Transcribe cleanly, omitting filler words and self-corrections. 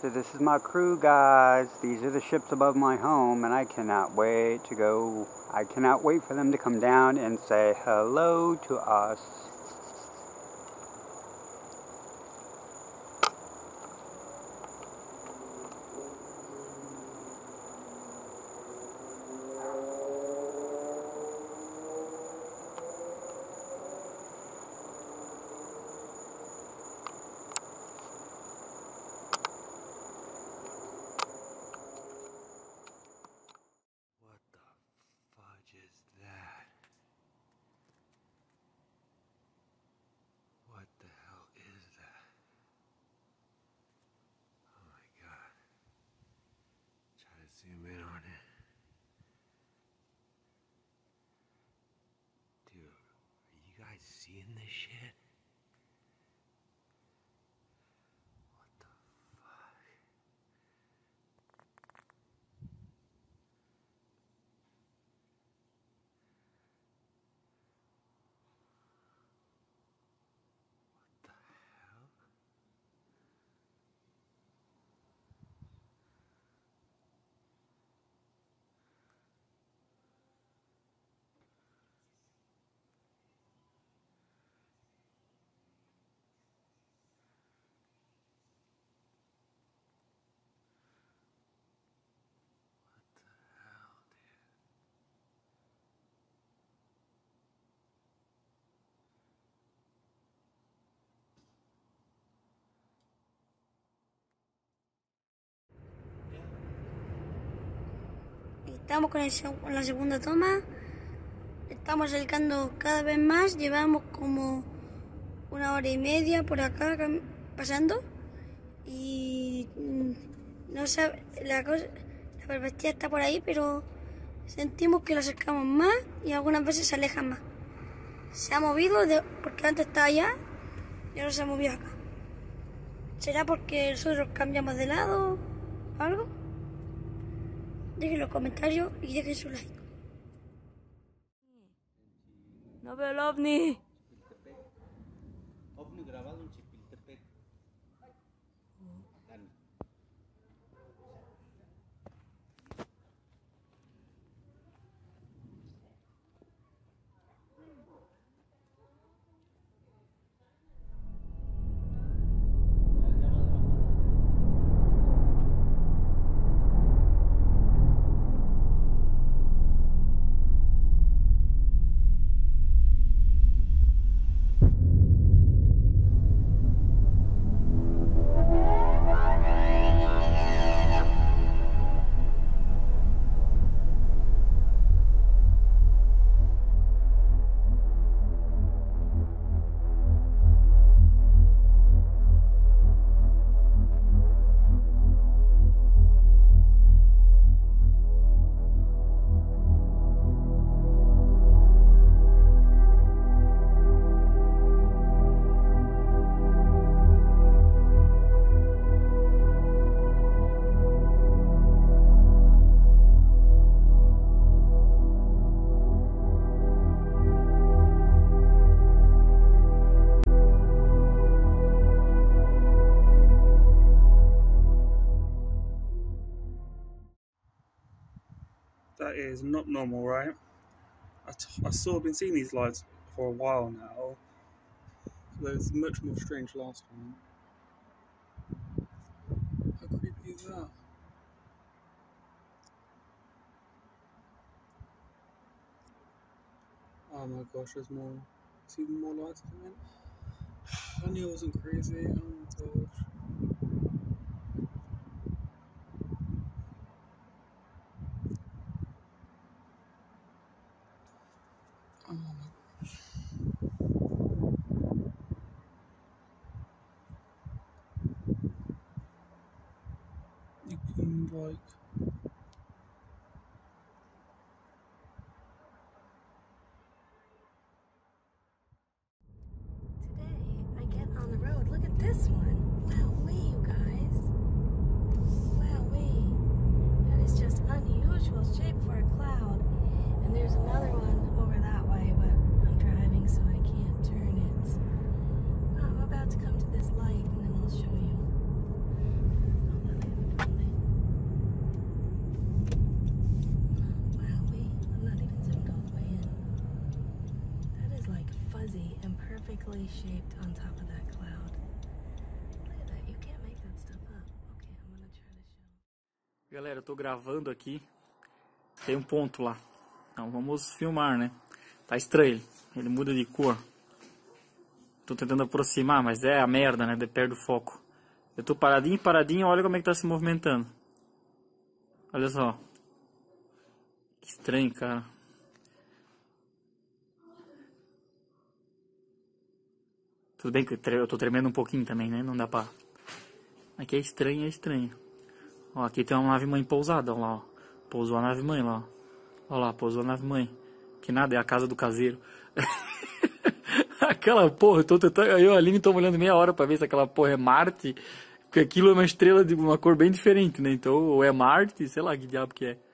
So this is my crew, guys. These are the ships above my home, and I cannot wait to go. I cannot wait for them to come down and say hello to us. What the hell is that? Oh my god. Try to zoom in on it. Dude, are you guys seeing this shit? What the fuck? Estamos con la segunda toma, estamos acercando cada vez más, llevamos como 1 hora y media por acá pasando y no sabe, la perspectiva está por ahí, pero sentimos que lo acercamos más y algunas veces se aleja más. Se ha movido porque antes estaba allá y ahora se ha movido acá. ¿Será porque nosotros cambiamos de lado o algo? Dejen los comentarios y dejen su like. No veo el ovni. OVNI grabado en Chipiltepec. That is not normal, right? I've been seeing these lights for a while now. It was much more strange last time. How creepy is that? Oh my gosh, there's more. See more lights coming? I knew it wasn't crazy. Oh my gosh. Oh my gosh. You can like... Today I get on the road. Look at this one. Wowee, you guys. Wowee. That is just unusual shape for a cloud. And there's another one over that way, but I'm driving so I can't turn it. I'm about to come to this light and then I'll show you. Hold on, Galera, eu tô gravando aqui. Tem um ponto lá. Então vamos filmar, né? Tá estranho. Ele muda de cor. Tô tentando aproximar, mas é a merda, né? De perto do foco. Eu tô paradinho, olha como é que tá se movimentando. Olha só. Que estranho, cara. Tudo bem que eu tô tremendo um pouquinho também, né? Não dá pra... Aqui é estranho, é estranho. Ó, aqui tem uma nave-mãe pousada, ó lá, ó. Pousou a nave-mãe lá, ó. Ó lá, pousou a nave-mãe. Que nada, é a casa do caseiro. Aquela porra, eu tô tentando... Eu e a Aline estamos olhando meia hora pra ver se aquela porra é Marte. Porque aquilo é uma estrela de uma cor bem diferente, né? Então, ou é Marte, sei lá que diabo que é.